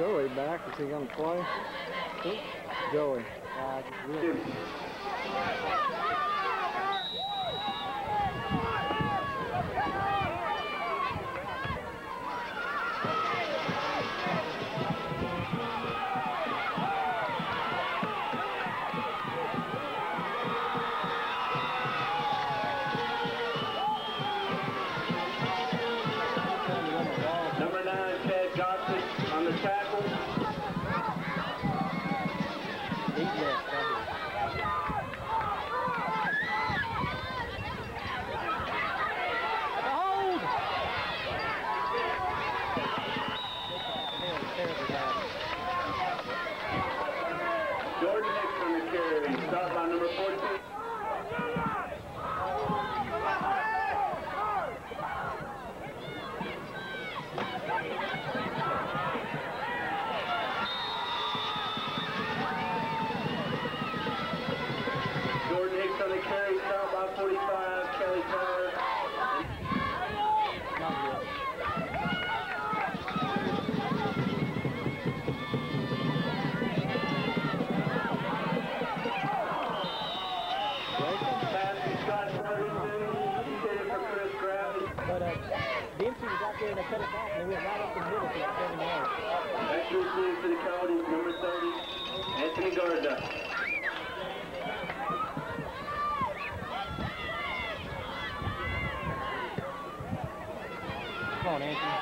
Joey back. Is he going to play? Joey. Come on, Anthony.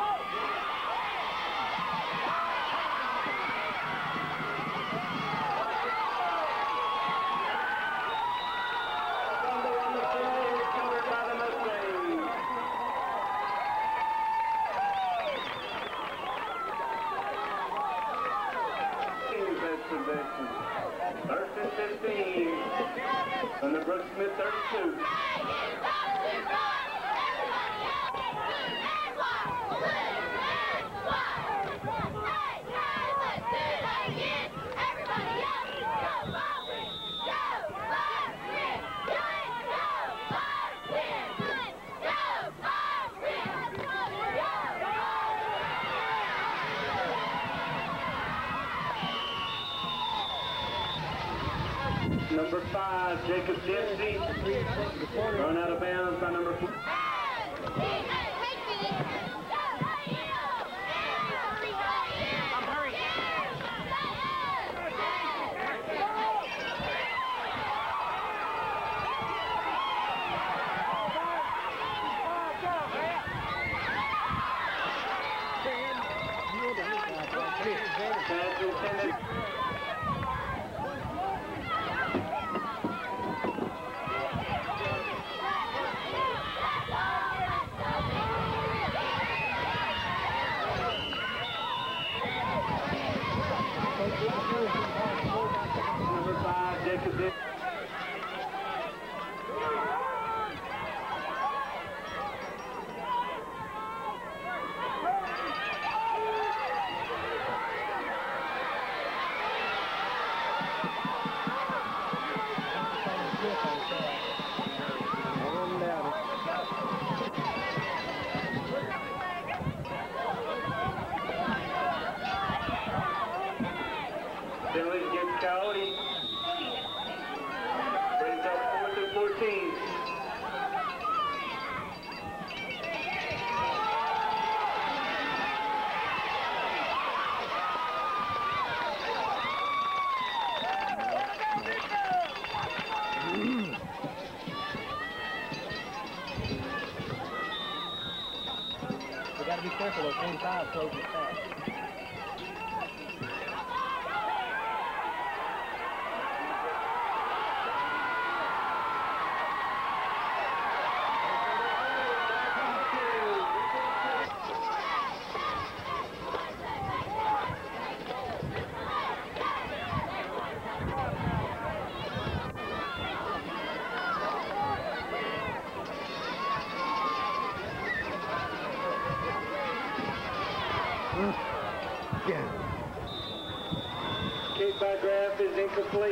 First and 15 from the Brookesmith 32. Number 5, Jacob Dempsey, run out of bounds by number 4. Number 5, Jacob Dempsey. Penalty against Coyote. Brings up 4th and 14. We got to be careful. Those 25 closes fast. Kick by Graff is incomplete.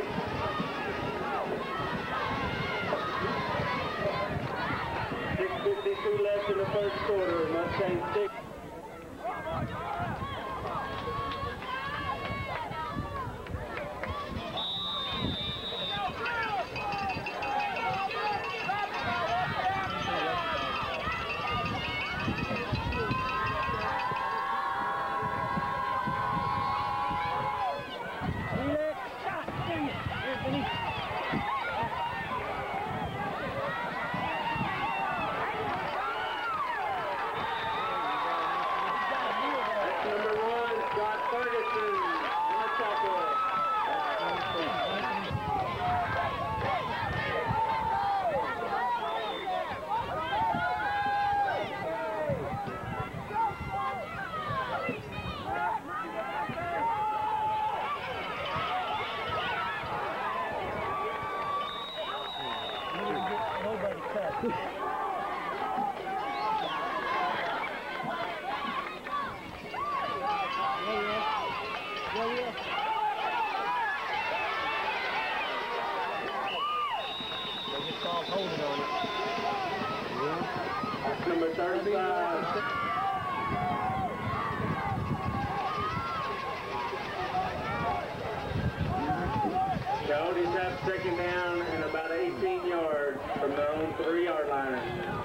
.6:52 left in the first quarter. Mustang 6. Johnson in the tackle. Nobody cut. Holding on it. Number 35. Coyotes have second down and about 18 yards from their own 3-yard line.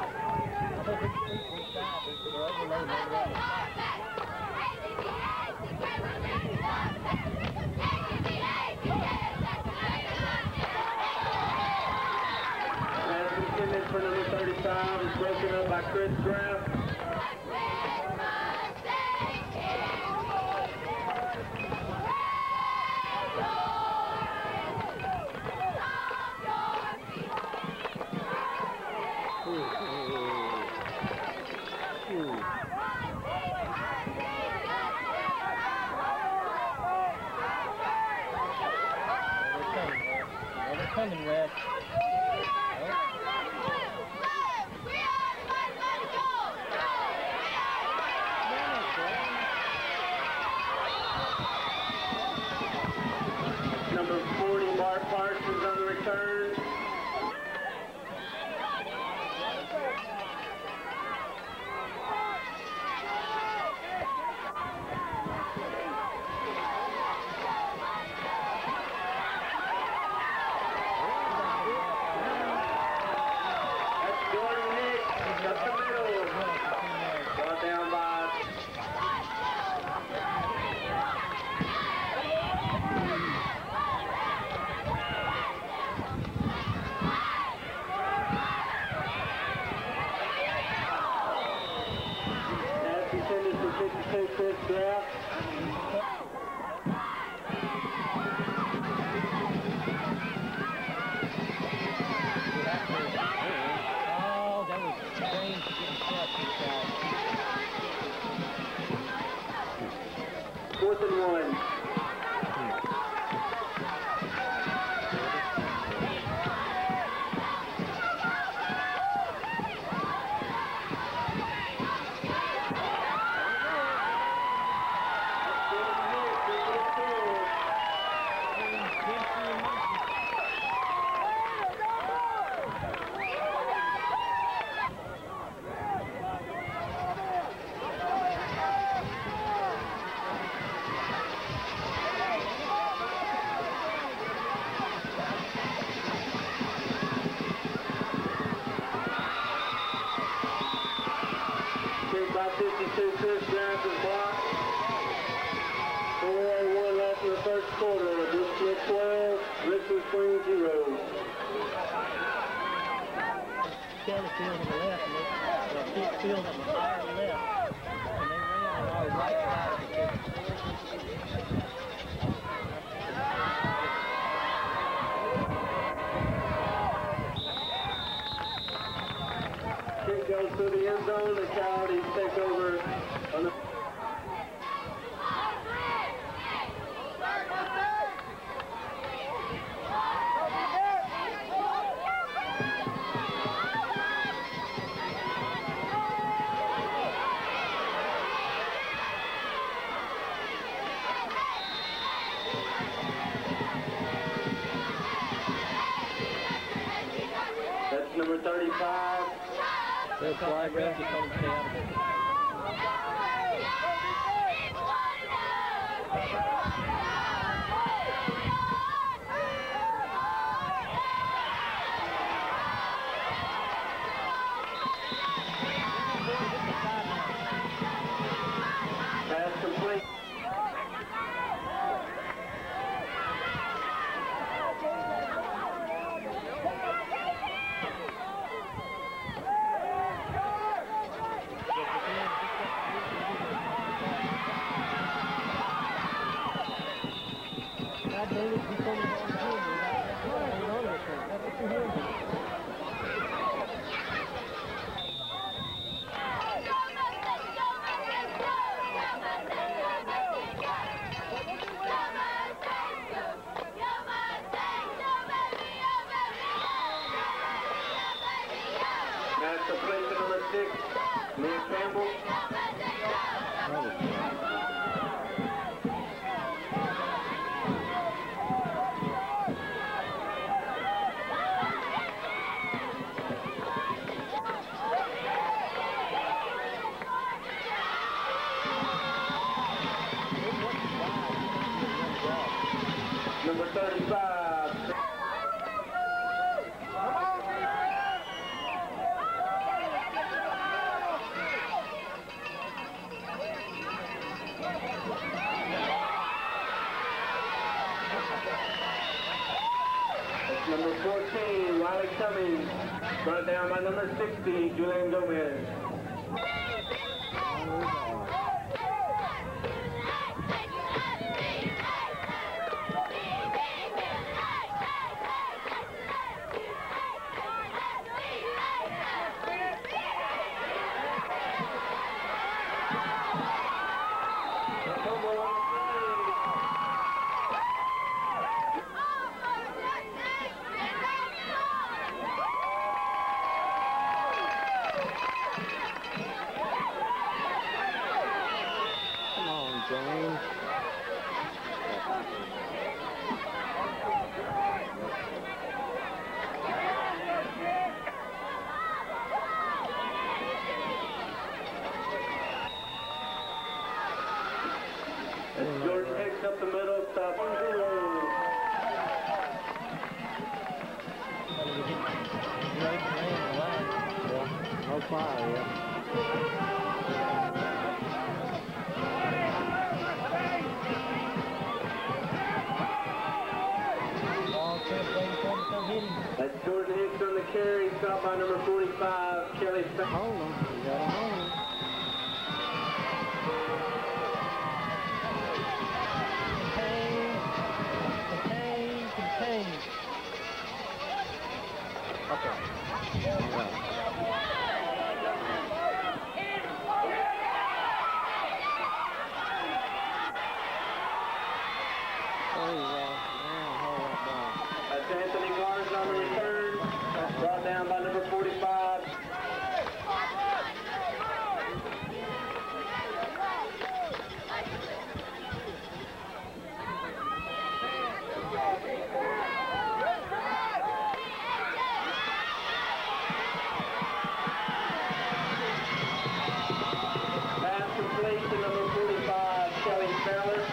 For number 35 is broken up by Chris Graff. They're coming, Wes. Number 40, Mark Parsons on the return. That's Jordan Nick up the middle. Brought down by Chris Graff. Oh, that was strange to get shot this guy. 4th and 1. By 52, Chris Graff is blocked. 4:01 left in the first quarter. Brookesmith 12, Richland Springs 0. Kelly field on the left, and the big field on the far left, and they ran on our right side of the field. Kick goes through the end zone. The Coyotes take over on the That's number 35. They'll flag ref to come stay out of it. Pass complete. That's the place at number 6, Lee Campbell. Number 35. That's number 14, Wiley Cummings. Brought down by number 60, Julian Gomez. Jordan Hicks up the middle, stop 1-0. No fire, yeah. That's Jordan Hicks on the carry, stopped by number 45, Kelly Fowler. Hold on, you got him on. Contain. Okay. All right. That's Anthony Garza on the return, brought down by number 45. Pass complete to number 45, Kelly Fowler.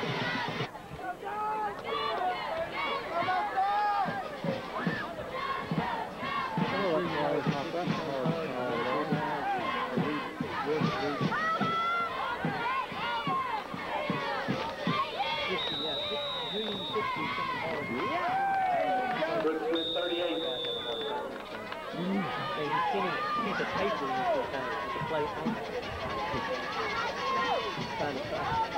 Brookesmith 38. Piece of paper you can kind of play on. Kind of fast.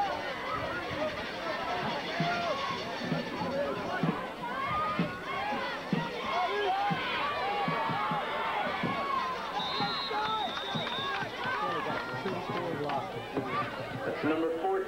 That's number 4.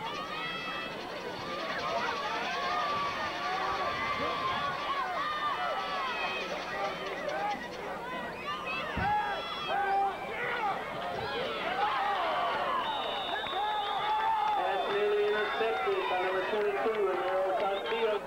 That's nearly intercepted by number 22 in their old side field.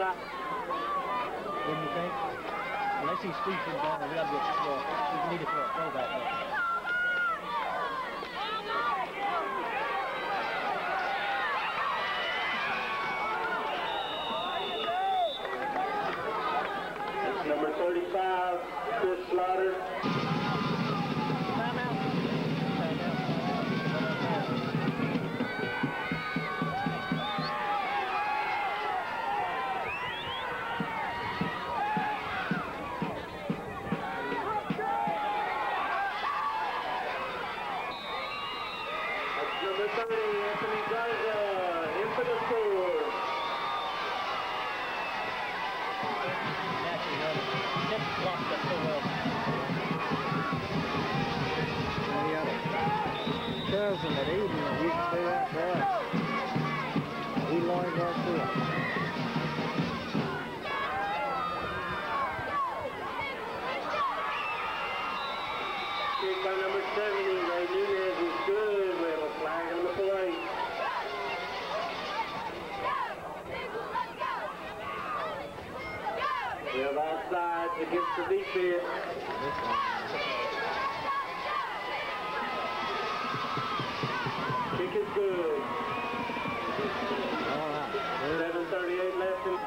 35. What do you think? Unless he sweeps him down, we got to get we need to throw a throwback there. That's number 35, Chris Slaughter. Timeout. Number 30, Anthony Garza, in for the score. Naturally, just blocked that so well. We had a cousin at Eden that used to do that for us. He learned that too. Kick by number 70, Ray Nunez is good. We have a flag on the play. We have offsides against the defense. Kick is good. All right. 7:38 left in.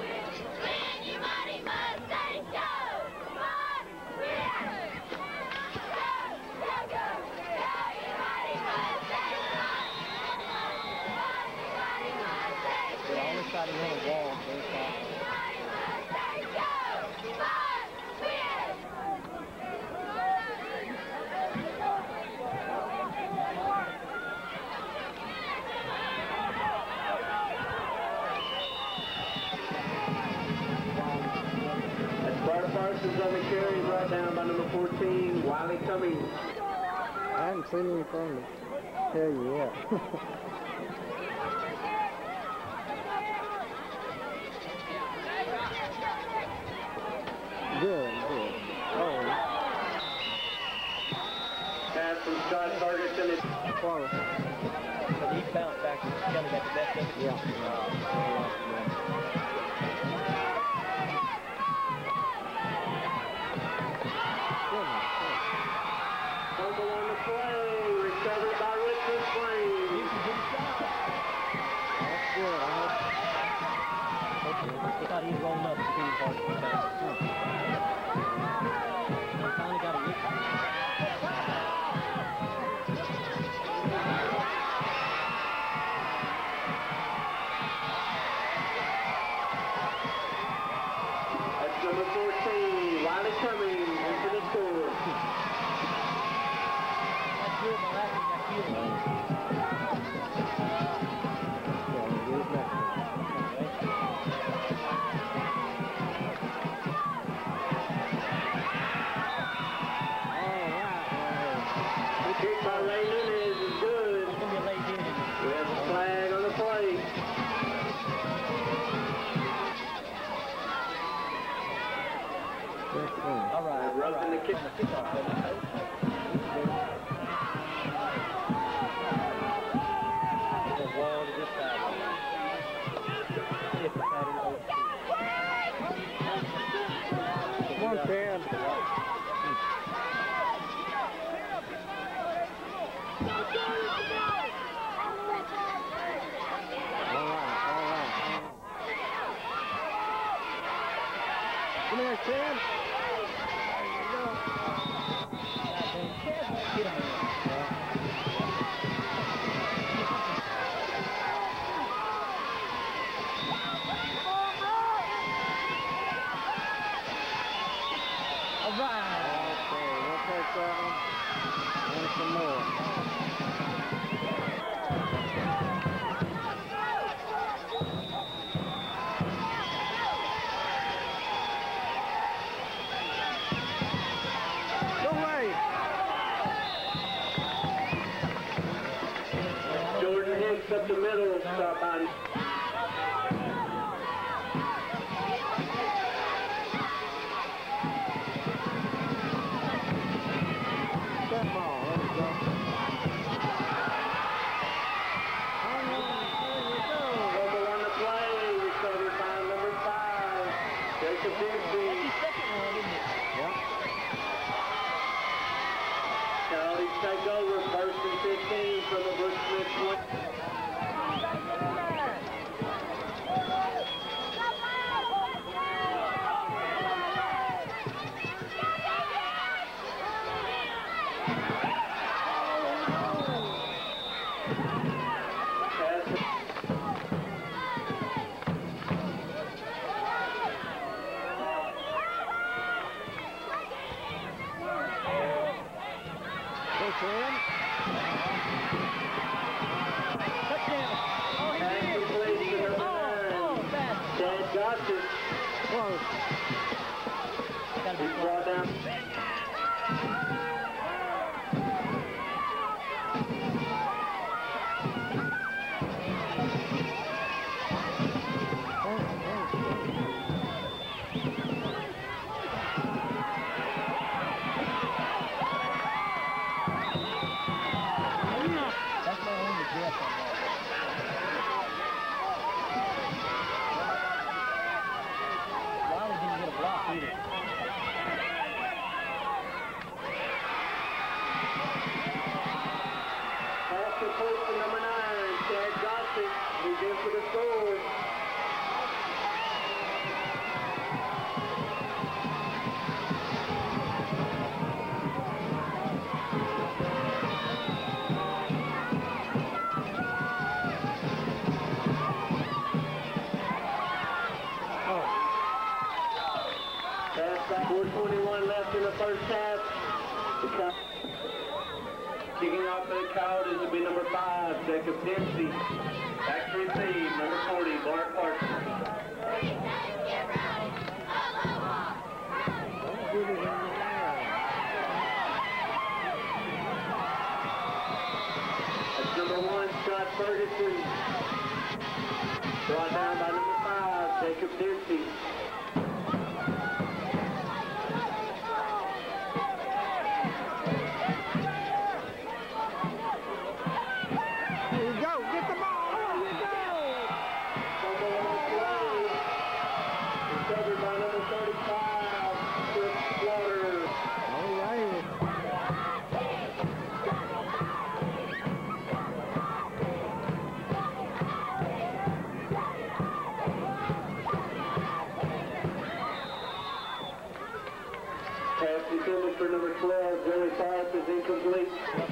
Try to run a wall first time. That's Bart Parsons on the carry, brought down by number 14, Wiley Cummings. I haven't seen anything to tell you yet. Good. Oh. Pass from Scott Ferguson. Close. But he bounced back and kind of got the best of it. Yeah. Fumble on the play, recovered by Richland Springs. That's good. He thought he was rolling up the speed hard for that. He finally got a lick. That's number 14, Wiley Cummings, into the score. That's good, my last one got killed. Kick by Ray Nunez is good. It's going to be a late hit. We have a flag on the play. All right. Roughing the kick. Kickoff, baby. The wall to this side. If the pattern goes Come on, Ted. All right. Come here, Ted. Hit him. All right. Okay, we'll take that one. And some more. Go away. Jordan Hicks up the middle, stop on. That ball, let's go. Fumble on the play, recovered by number 5. take over. First and 15 from the Brookesmith 20. First half. Kicking off the count is to be number 5, Jacob Dempsey. Back to receive, number 40, Bart Parsons. That's number 1, Scott Ferguson. Brought down by number 5, Jacob Dempsey. For number 12, Joey Park is incomplete.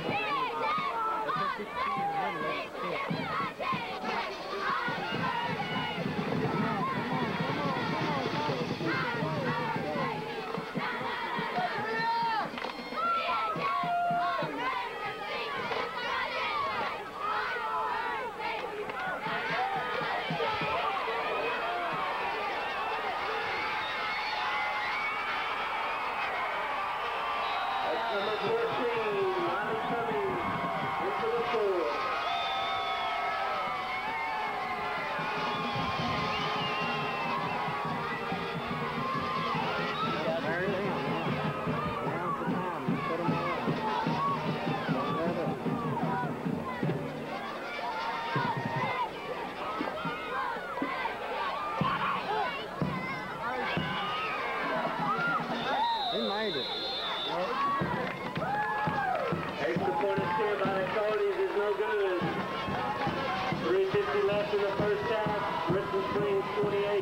Extra point attempt by the Cardis is no good. 3:50 left in the first half. Richland Springs 28.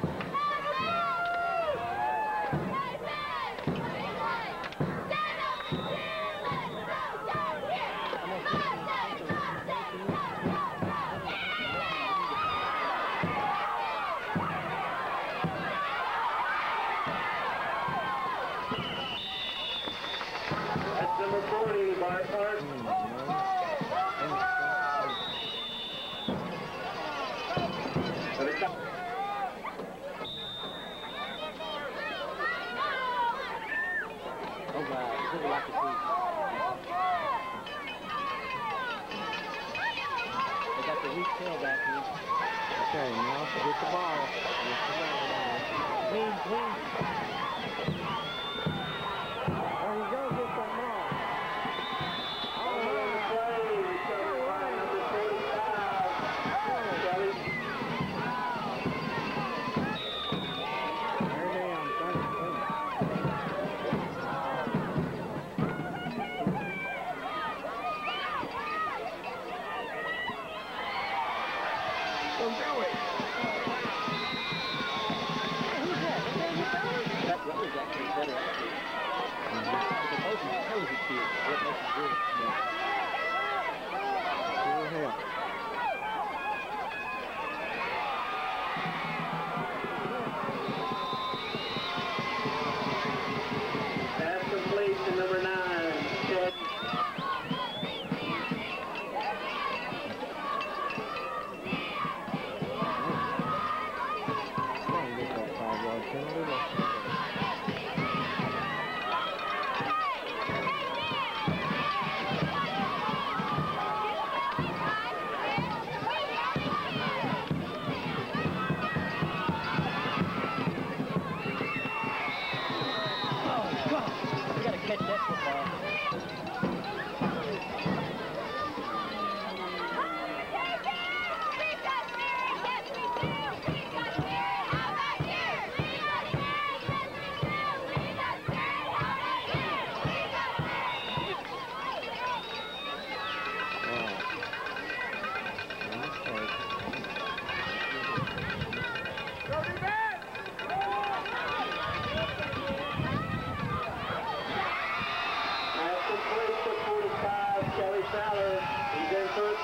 Number 40, Bart Parsons. Okay, now get the ball. Clean. There you go, get that ball.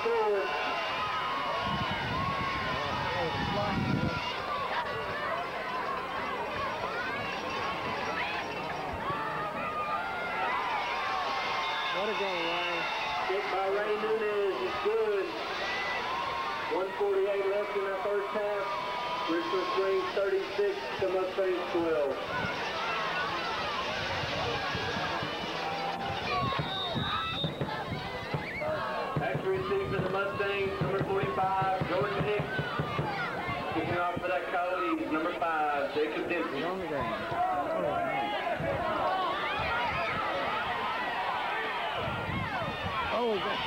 What a go, Ray. Hit by Ray Nunez is good. 1:48 left in the first half. Richland Springs 36 to Mustangs 12. After receive for the Mustangs, number 45, Jordan Hicks. Kicking off for that Coyotes, number 5, Jacob Dempsey. On the game. Oh, God.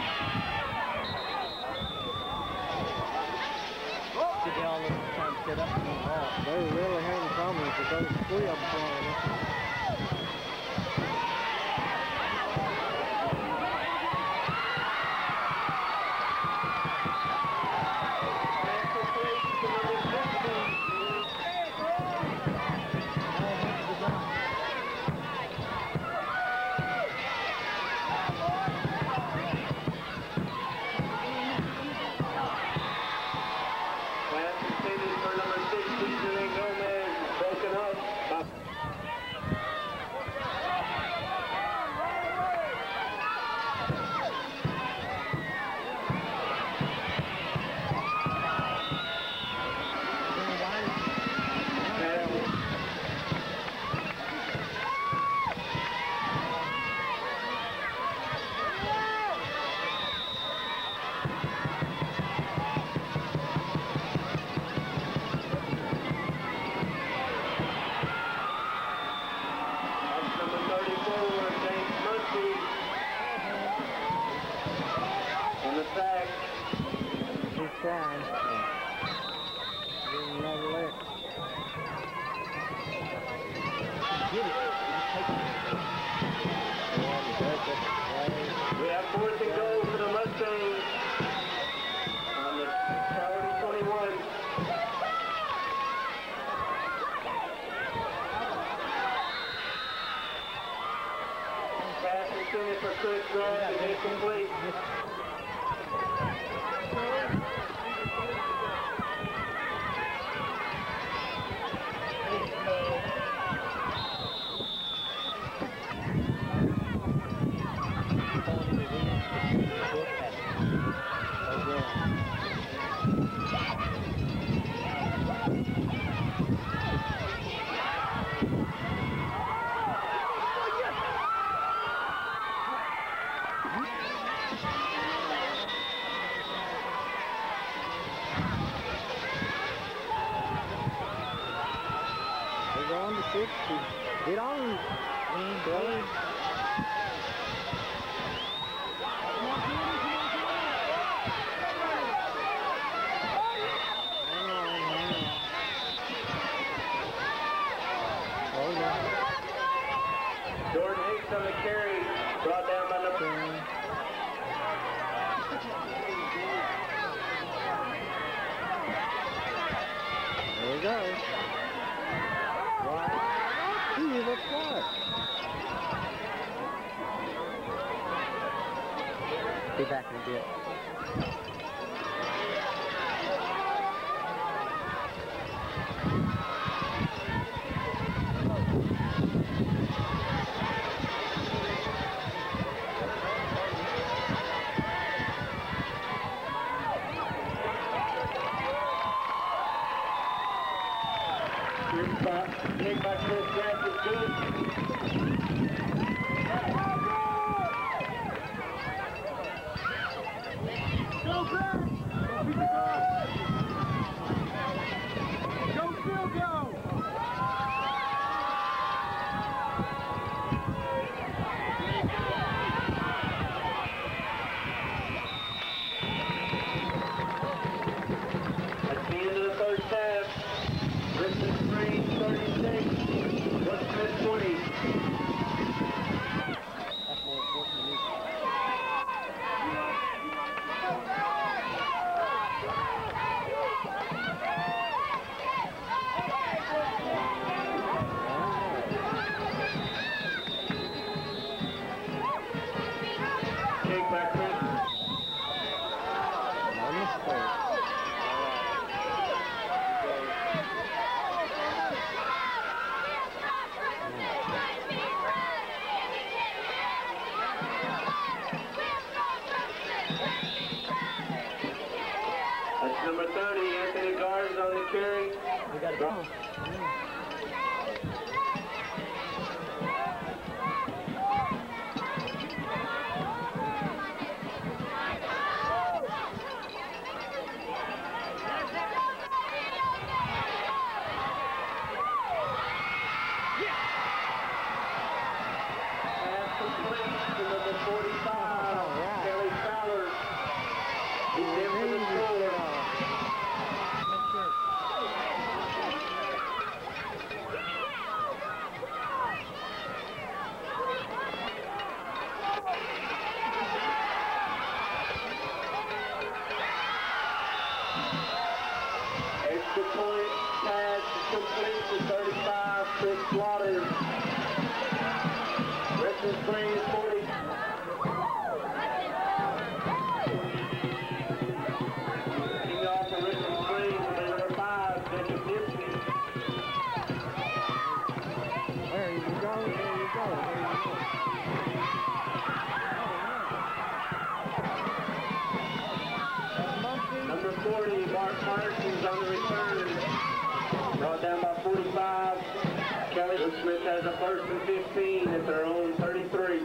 Did they all trying to set up and move off? They were really having problems with those 3 of them playing. Trying. Give him another lick. Get it. We have 4th and goal for the Mustangs on the Coyote 21. Pass intended for Chris Ross and incomplete. We're on to 60. Get on, Billy. Jordan Hicks on the carry, brought down by number 10. There we go. Wow. He looks like. Be back in a bit. Nick by Chris Grant is good. Go Grant! Go still go! That's the end of the first half. Richland Springs 36, Brookesmith 20. That's more important than Number 30, Anthony Garza on the carry. We got it going. Extra point pass complete to 35, Chris Slaughter. Richland Springs 40. King off for Richland Springs, number 5, Jacob Dempsey. There you go, there you go, there you go. Number 40, Mark Parsons on the return. Brought down by 45. Kelly Smith has a 1st and 15 at their own 33.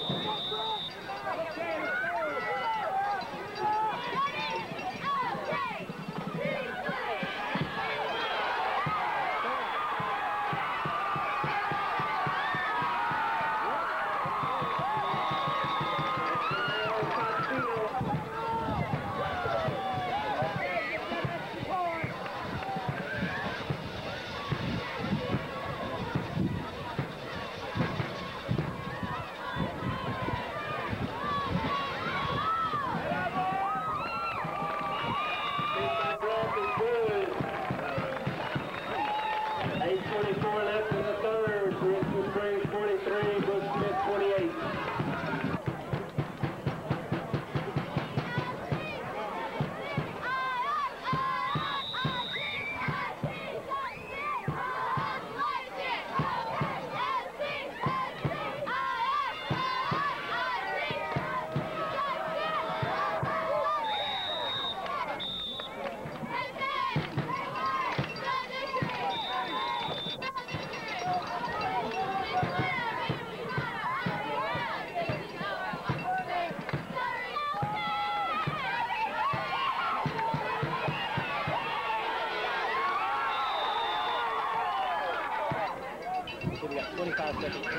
So we got 25 seconds to go.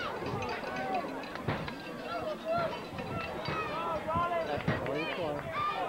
That's very close.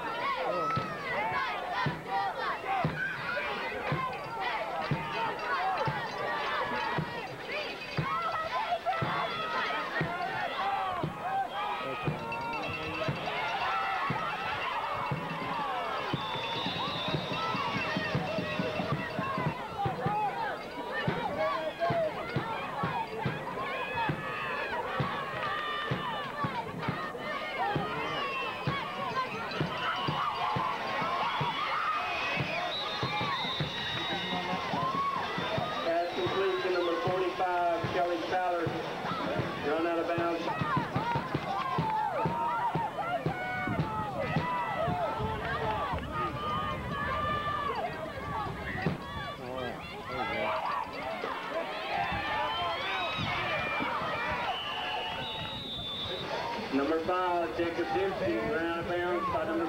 Run out of bounds. Number 5, Jacob Dempsey, ran out of bounds by number.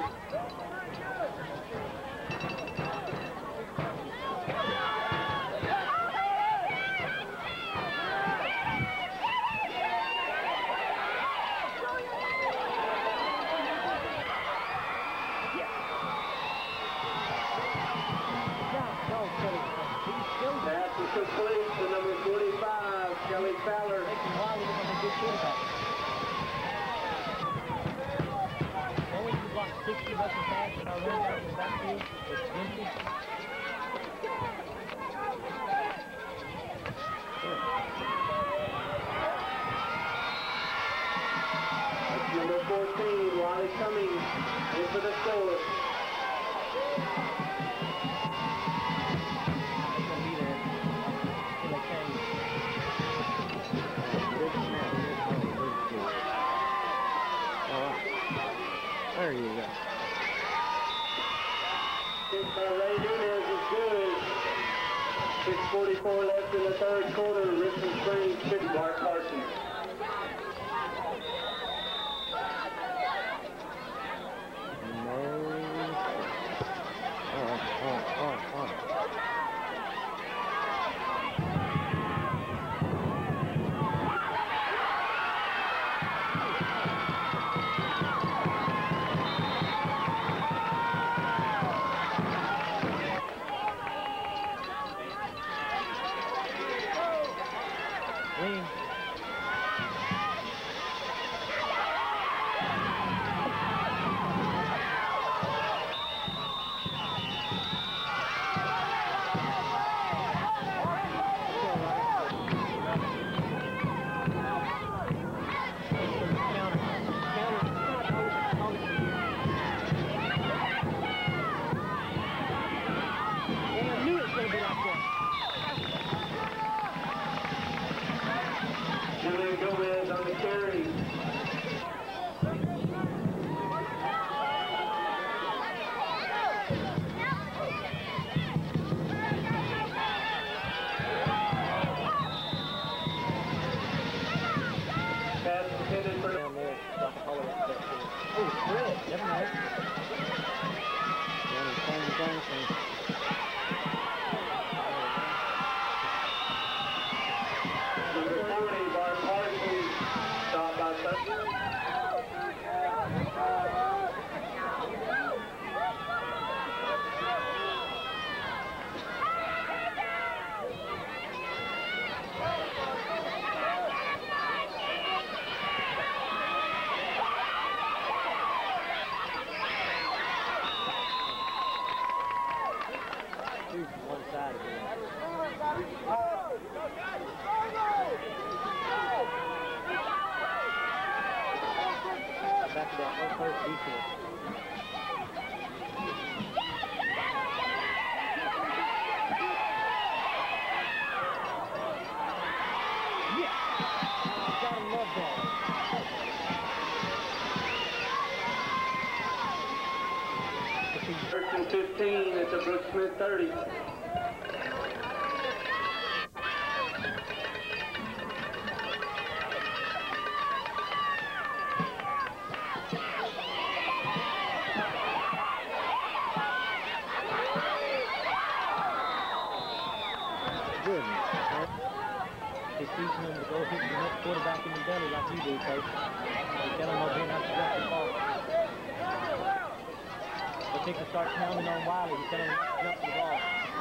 Pass is complete to number 45, Kelly Fowler. Takes a while to get a good quarterback. Always we block 60 bucks a pass and our run out in the backfield. It's empty. That's number 14, Wally Cummings, in for the score. There you go. Kick by Ray Nunez is good. 6:44 left in the third quarter. Richland Springs 50, Bart Parsons. Gomez on the carry. Pass intended for down there. Oh, Fred, never mind. Number 40, Bart Parsons, stopped by one side again. Back to that first defense. Yeah! Gotta love that. First and 15 at the Brookesmith 30. He's teaching them to go hit the next quarterback in the belly like you do, Coach. You tell them over here not to drop the ball. But they can start pounding on Wiley. You tell them not to jump the ball.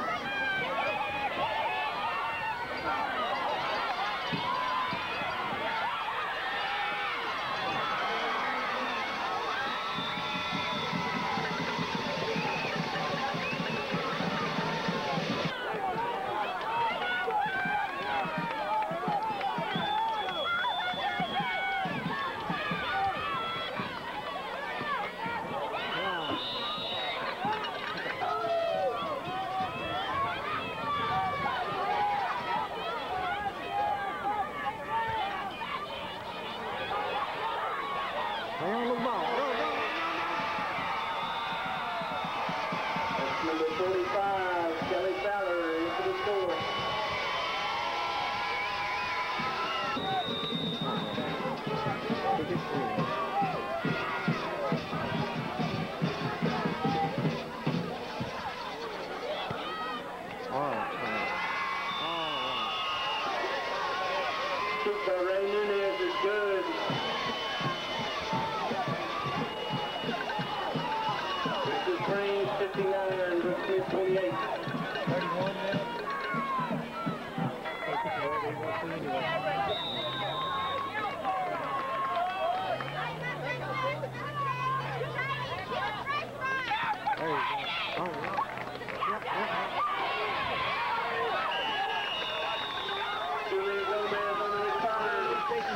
Number 45, Kelly Fowler into the score. Kick by Ray Nunez is good. Richland Springs 59, Brookesmith 28. 31 now. Hey, pick it up. They want to anyway. There you go. Oh, yeah. Julian Gomez on the return.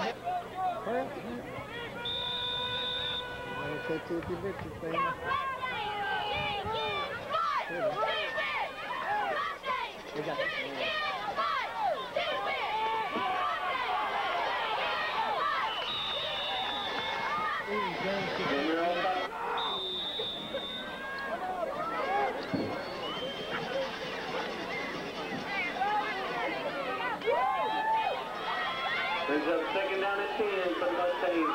Take your victory, family. We got this. And we're all back. 10 for the Mustangs.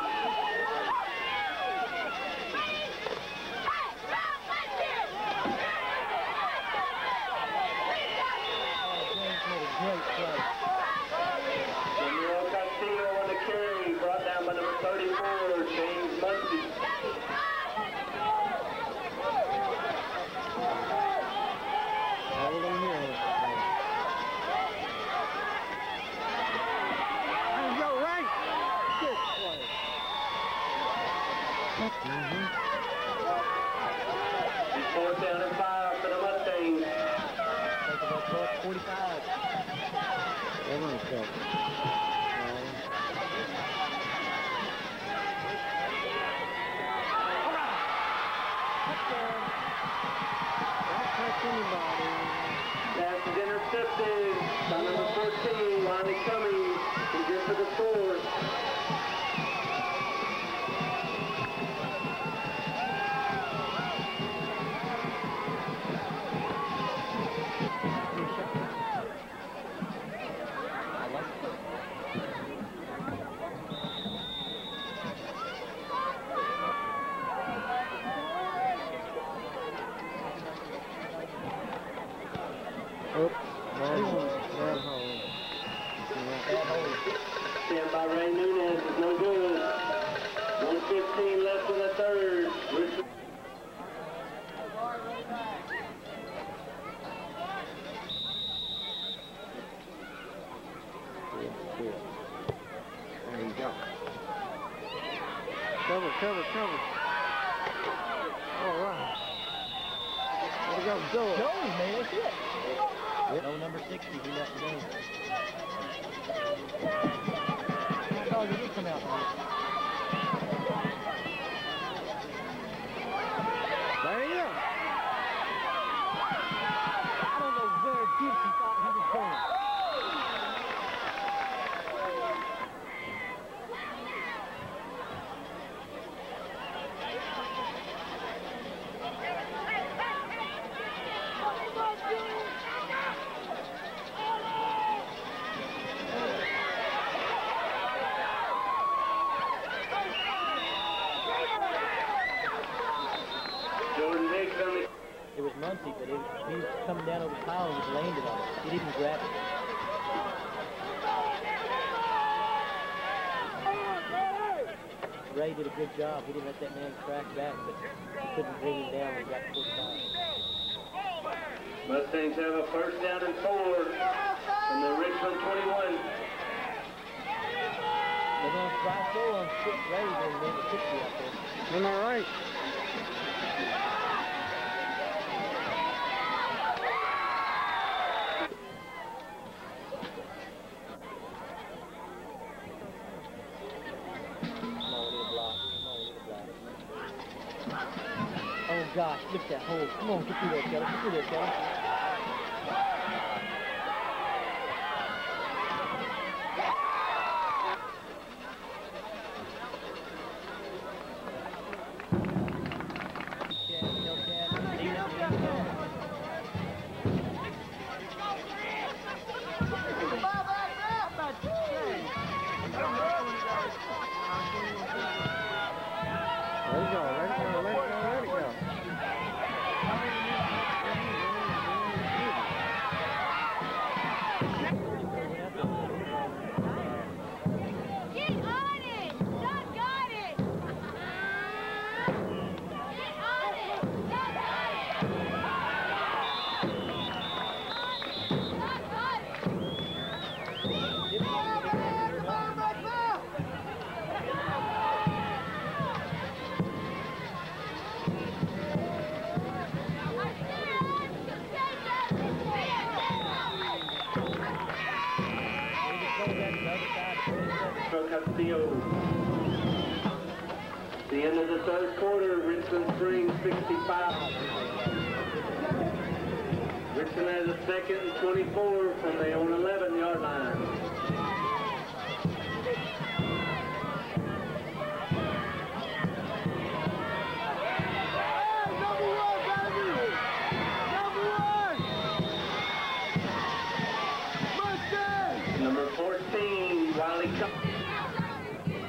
Samuel Castillo on the carry, brought down by number 34, James Muncie. Hold on here. Let's go, right? Good play. It's 4th down and 5 for the Mustangs. Take about 45. Hold on a second. Anybody. Pass is intercepted by number 14, Lonnie Cummings. He's in for the score. Stand by Ray Nunez is no good. 1:15 left in the third. Richland. There you go. Cover, cover, cover. All right. There we go, Joey. Joey, man, that's it. Yep. No, number 60, he left the game. Oh, he did come out, man. There you go. I don't know where Gibson thought he was going. It was Muncie, but he was coming down over the pile and just landed on it. He didn't grab it. Ray did a good job. He didn't let that man crack back, but couldn't bring him down when he got 45. Mustangs have a 1st down and 4 from the Richland 21. They're going to try to throw on 6 Ray and then the 60 out there. Am I right? Oh gosh, look at that hole. Come on, get through there, Kelly. Get through there, Kelly. Let it go, let it go, let it go, let it go. Castillo. The end of the third quarter, Richland Springs 65. Richland has a 2nd and 24 from their own 11-yard line. Number 14, Wiley Cummings.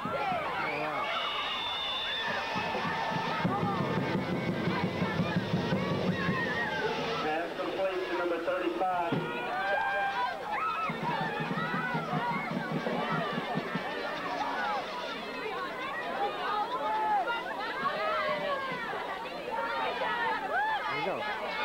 Pass complete to number 35. There you go.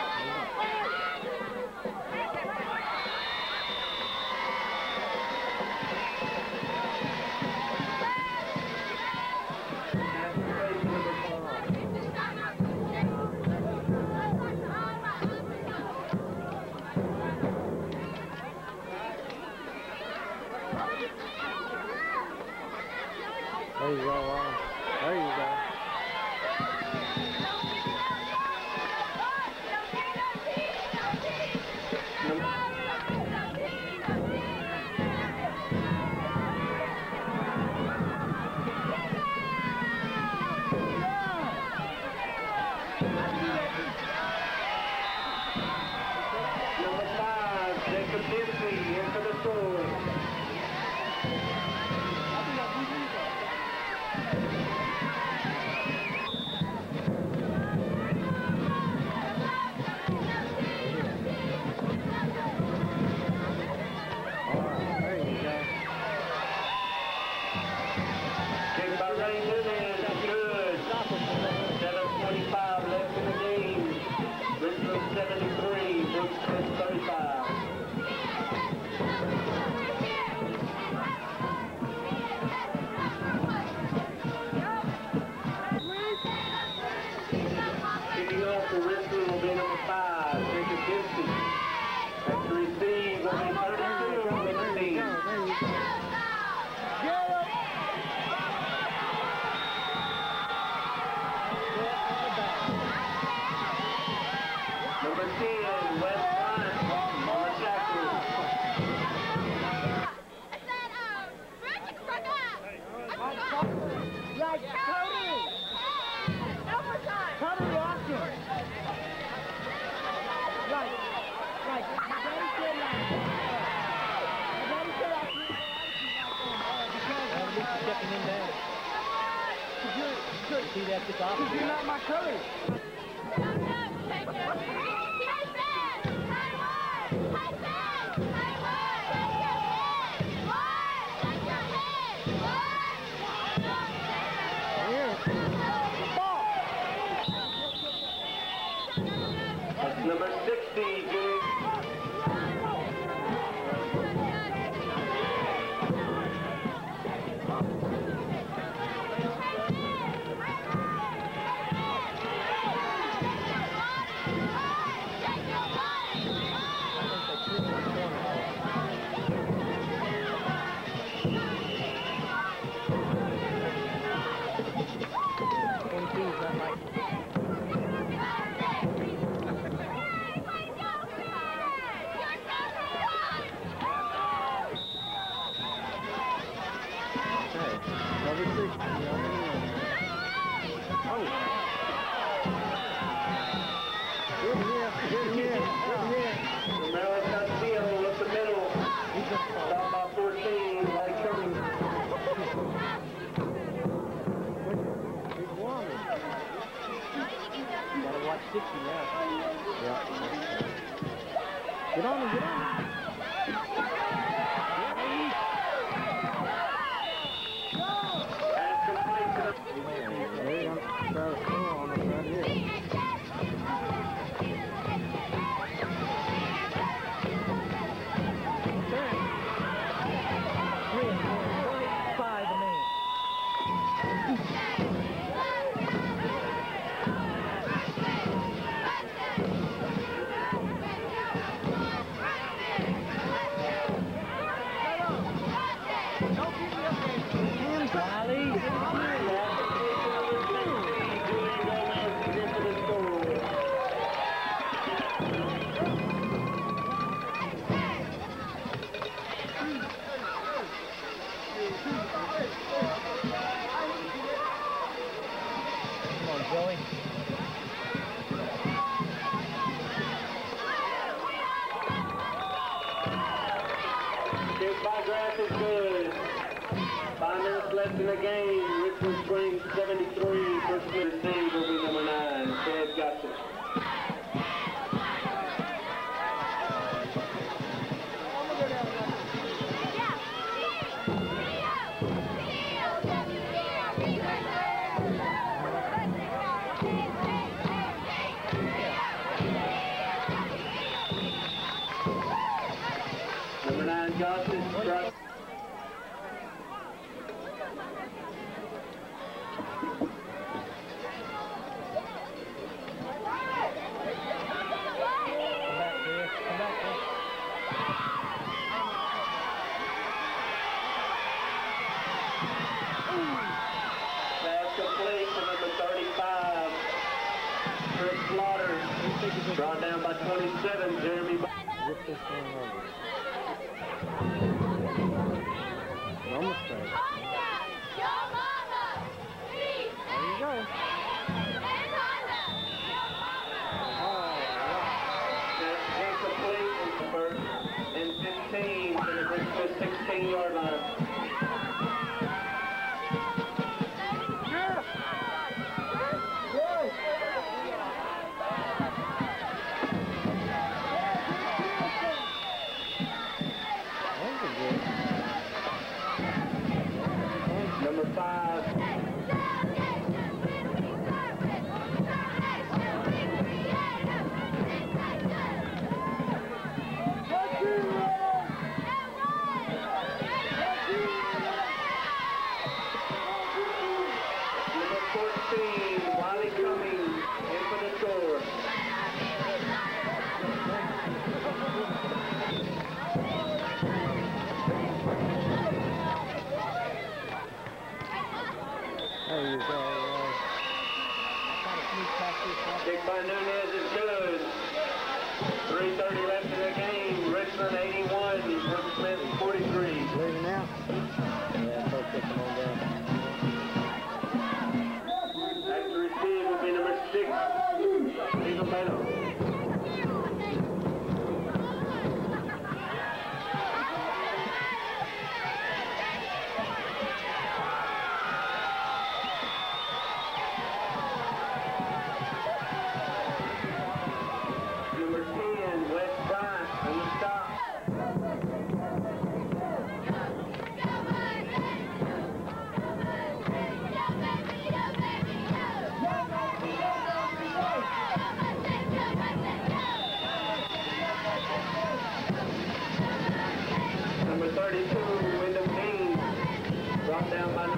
There you go, Ron. There you go. Number 5, Jacob Dempsey into the score. There you go. Kick by Raymond and that's good. 7:25 left in the game. Richland 73, Brookesmith 35. Kicking off for Richland will be number 5, Jacob Dempsey. That's the receive will be 32 on the There you team. go. There you go. Number 10, West Bryant on the tackle. Like Cody! Cody Watkins! Like, Daddy said because stepping him down. See, that's just opposite. Because you're not my Cody. That's number 60, Jimmy. Number 60. Oh. Good hit. Good hit. Good hit. Maryland Castillo up the middle. Down by 14, like Cummings. Big woman. Gotta watch 60 now. Yeah. Get on him, get on him. Pass complete to the... There you go. Try to score on us right here. Joey. Kick by Grass is good. 5 minutes left in in the game. Richland Springs 73. Brookesmith receive will be number 9. Ted Gotcha. Number 9 Johnson struck. That's complete for number 35. Chris Slaughter. Brought down by 27. Jeremy. Get this thing over. No mistake. There you go. That's incomplete in first and 15 to the Richland 16-yard line. Number 5. Number 14, Wiley Cummings, in for the score. There you go. Kick by Nunez is good. 3:30 left in the game. Richland 81, Brookesmith 43. Leaving out? Yeah, so kicking on down. After receive will be number 6, Eagle Meadow. Number 10, West Bryant, on the stop. Number 32, Wyndham Dean, brought down by...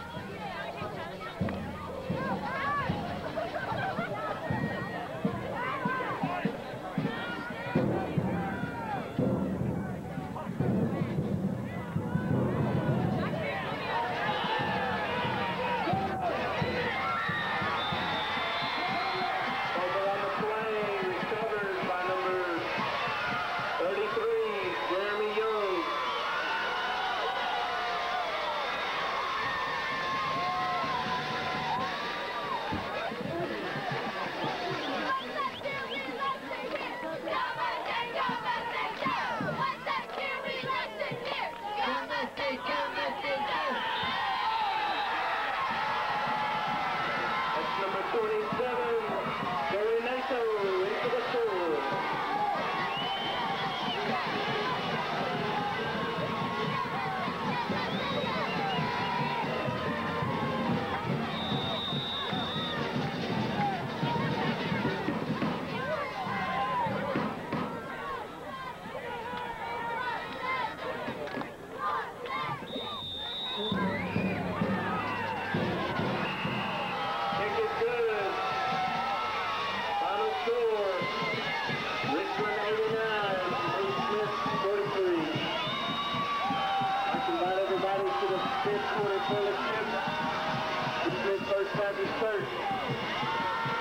Fumble on the play, recovered by number 33, Jeremy Young. That's number 27, Gary Nato, into the score. Kick is good. Final score, Richland 89, Brookesmith 43. I invite everybody to the 5th quarter fellowship. Brookesmith first Baptist Church.